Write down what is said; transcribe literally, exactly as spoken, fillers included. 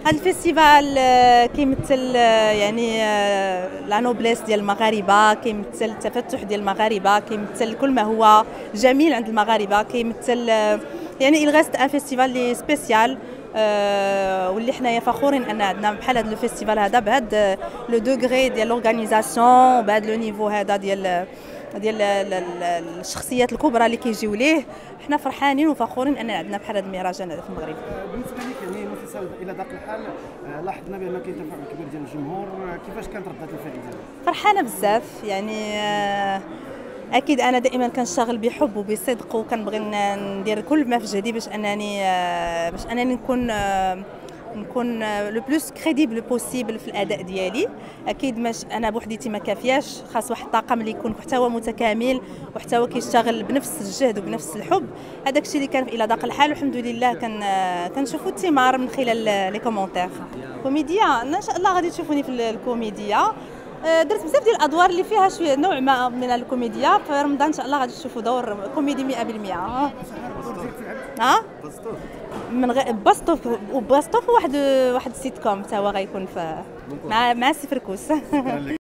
هذا الفيستيفال آه، كيمثل آه، يعني آه، لا نوبليس ديال المغاربه، كيمثل التفتح ديال المغاربه، كيمثل كل ما هو جميل عند المغاربه، كيمثل آه، يعني il reste ان فيستيفال لي سبيسيال. أه واللي حنايا فخورين ان عندنا بحال هذا الفيستيفال هذا بهذا لو دوغري ديال لورغانيزاسيون، بهذا لو نيفو هذا ديال ديال الشخصيات الكبرى اللي كيجيو ليه. حنا فرحانين وفخورين ان عندنا بحال هذا المهرجان هذا في المغرب. بالنسبه لك يعني المسلسل الى ذاك الحال لاحظنا بان كاين تفاعل كبير ديال الجمهور، كيفاش كانت رده الفعل ديالك؟ فرحانه بزاف يعني. أه اكيد انا دائما كنشتغل بحب وبصدق، وكنبغي ندير كل ما في جهدي باش انني أه باش انني نكون أه نكون لو بلوس كريديبل بوسيبل في الاداء ديالي. اكيد ماش انا بوحديتي ما كافياش، خاص واحد الطاقم اللي يكون حتى هو متكامل وحتى هو كيشتغل بنفس الجهد وبنفس الحب. هذاك الشيء اللي كان الى ذاك الحال، والحمد لله كان كنشوفوا الثمار من خلال لي كومونتير. كوميديا ان شاء الله غادي تشوفوني في الكوميديا. درت بزاف ديال الادوار اللي فيها شويه نوع ما من الكوميديا. في رمضان ان شاء الله غادي تشوفوا دور كوميدي مئة بالمئة. ها من غير باستوف وباستوف واحد واحد السيت كوم حتى هو غيكون في مع مع سي فركوس.